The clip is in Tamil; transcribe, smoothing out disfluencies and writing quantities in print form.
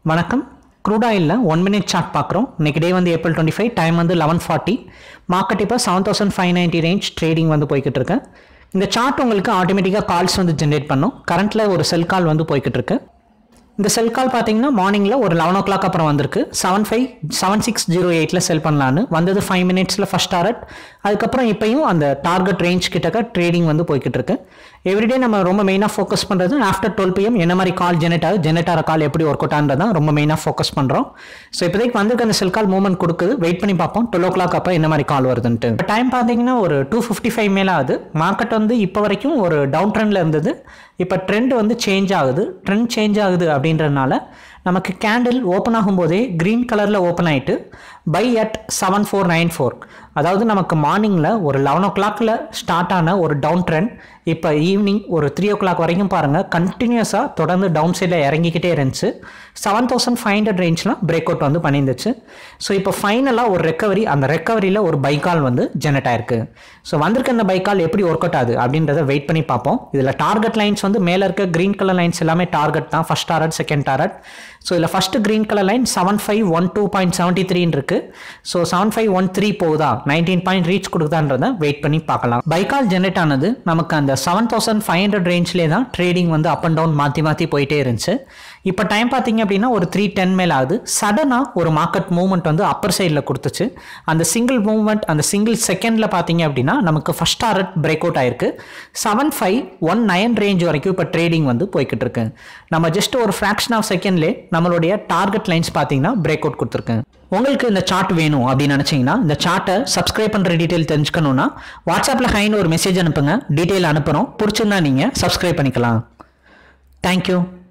வணக்கம். crude oil 1 minute chart பார்க்குறோம். இன்னைக்கு டே வந்து April 25, டைம் வந்து 11:40. மார்க்கெட் இப்போ 7590 ரேஞ்ச் ட்ரேடிங் வந்து போய்கிட்டு இருக்கு. இந்த சார்ட் உங்களுக்கு ஆட்டோமேட்டிக்காக கால்ஸ் வந்து ஜென்ரேட் பண்ணும். கரண்ட்டில் ஒரு செல் கால் வந்து போய்கிட்டு இருக்கு. இந்த செல் கால் பார்த்தீங்கன்னா மார்னிங்கில் ஒரு 11 o'clock அப்புறம் வந்திருக்கு. 7608 செல் பண்ணலான்னு வந்தது 5 minutesல ஃபர்ஸ்ட் டாரட். அதுக்கப்புறம் இப்பயும் அந்த டார்கெட் ரேஞ்ச் கிட்டக்க ட்ரேடிங் வந்து போய்கிட்டு இருக்கு. எவ்ரிடே நம்ம ரொம்ப மெயினாக ஃபோக்கஸ் பண்ணுறது ஆஃப்டர் 12 PM என்ன மாதிரி கால் ஜெனரேட் ஆகிற கால் எப்படி ஒர்க் அவுட் ஆகிறதா ரொம்ப மெயினாக ஃபோக்கஸ் பண்ணுறோம். ஸோ இப்போதைக்கு வந்திருக்க அந்த செல் கால் மூவ்மெண்ட் கொடுக்குது. வெயிட் பண்ணி பார்ப்போம் 12 o'clock அப்போ என்ன மாதிரி கால் வருதுன்ட்டு. டைம் பார்த்தீங்கன்னா ஒரு 2:55 மேலே ஆகுது. மார்க்கெட் வந்து இப்போ வரைக்கும் ஒரு டவுன் ட்ரெண்டில் இருந்தது. இப்போ ட்ரெண்ட் வந்து சேஞ்ச் ஆகுது. ட்ரெண்ட் சேஞ்ச் ஆகுது அப்படின்றதுனால நமக்கு கேண்டில் ஓப்பன் ஆகும்போதே க்ரீன் கலரில் ஓப்பன் ஆகிட்டு பை அட் 7494, அதாவது நமக்கு மார்னிங்கில் ஒரு 11 o'clockல ஸ்டார்ட் ஆன ஒரு டவுன் ட்ரெண்ட் இப்போ ஈவினிங் ஒரு 3 o'clock வரைக்கும் பாருங்கள் கண்டினியூஸாக தொடர்ந்து டவுன் சைடில் இறங்கிக்கிட்டே இருந்துச்சு. 7500 ரேஞ்ச்லாம் பிரேக் அவுட் வந்து பண்ணியிருந்துச்சு. ஸோ இப்போ ஃபைனலாக ஒரு ரெக்கவரி, அந்த ரெக்கவரியில் ஒரு பைக்கால் வந்து ஜெனரேட் ஆயிருக்கு. ஸோ வந்திருக்க அந்த பைக்கால் எப்படி ஒர்க் அவுட் ஆகுது அப்படின்றத வெயிட் பண்ணி பார்ப்போம். இதில் டார்கெட் லைன்ஸ் வந்து மேலே இருக்க க்ரீன் கலர் லைன்ஸ் எல்லாமே டார்கெட் தான். First target, second target. So இதில் ஃபஸ்ட்டு க்ரீன் கலர் லைன் 7512.73 இருக்கு. ஸோ 7513 போகுதா, 19 பாயிண்ட் ரீச் கொடுக்குதான்றதை வெயிட் பண்ணி பார்க்கலாம். பைக்கால் ஜெனரேட் ஆனது நமக்கு அந்த 7500 ரேஞ்ச்லேயே தான் ட்ரேடிங் வந்து அப் அண்ட் டவுன் மாற்றி போயிட்டே இருந்துச்சு. இப்போ டைம் பார்த்தீங்க அப்படின்னா ஒரு 3:10 மேலே ஆகுது. சடனாக ஒரு மார்க்கெட் மூவ்மெண்ட் வந்து அப்பர் சைடில் கொடுத்துச்சு. அந்த சிங்கிள் மூவ்மெண்ட், அந்த சிங்கிள் செகண்டில் பார்த்தீங்க அப்படின்னா நமக்கு ஃபர்ஸ்ட் டாரட் பிரேக் அவுட் ஆயிருக்கு. 7519 ரேஞ்ச் வரைக்கும் இப்போ ட்ரேடிங் வந்து போய்கிட்டு இருக்கு. நம்ம ஜஸ்ட் ஒரு ஃப்ராக்ஷன் ஆஃப் செகண்ட்லேயே நம்மளுடைய டார்கெட் லைன்ஸ் பார்த்தீங்கன்னா பிரேக் அவுட் கொடுத்துருக்கு. உங்களுக்கு இந்த சார்ட் வேணும் அப்படின்னு நினச்சிங்கன்னா இந்த சார்ட்டை சப்ஸ்கிரைப் பண்ணுற டீட்டெயில் தெரிஞ்சுக்கணுன்னா வாட்ஸ்அப்பில் ஹைன்னு ஒரு மெசேஜ் அனுப்புங்க. டீட்டெயில் அனுப்புகிறோம். பிடிச்சிருந்தா நீங்கள் சப்ஸ்கிரைப் பண்ணிக்கலாம். தேங்க்யூ.